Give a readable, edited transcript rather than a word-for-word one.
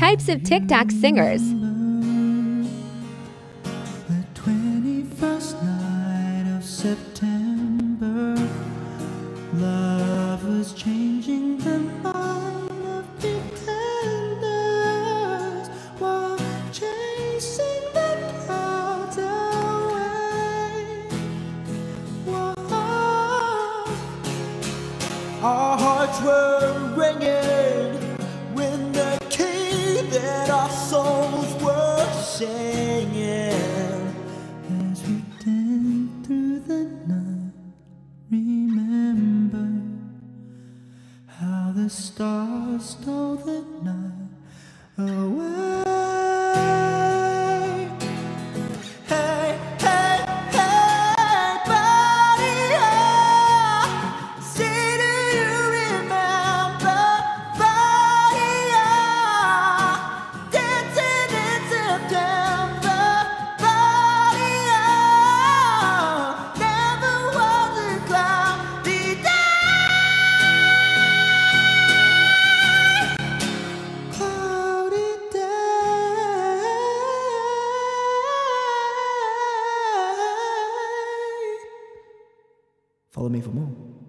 types of TikTok singers. The 21st night of September, love was changing the mind of pretenders while chasing the clouds away. Whoa. Our hearts were ringing when the key that our souls were singing. As we danced through the night, remember how the stars stole the night away. Hey, hey, hey, buddy, oh, see, do you remember, buddy, oh, dancing in September, buddy, oh, never was a cloudy day, cloudy day. Follow me for more.